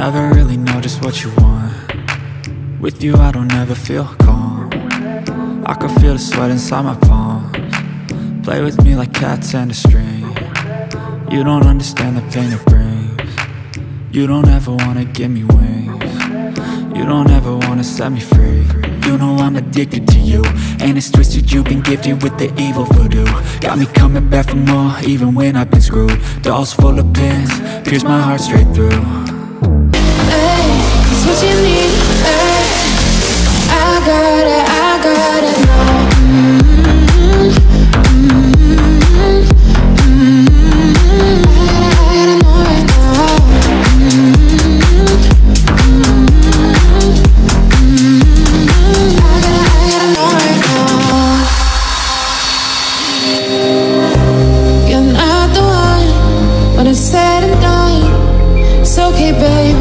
never really know just what you want. With you I don't ever feel calm. I can feel the sweat inside my palms. Play with me like cats and a string. You don't understand the pain it brings. You don't ever wanna give me wings. You don't ever wanna set me free. You know I'm addicted to you, and it's twisted, you've been gifted with the evil voodoo. Got me coming back for more, even when I've been screwed. Dolls full of pins, pierce my heart straight through. Hey, it's what you need, hey. I got it now. I gotta know right now. You're not the one when it's said and done. It's okay, baby.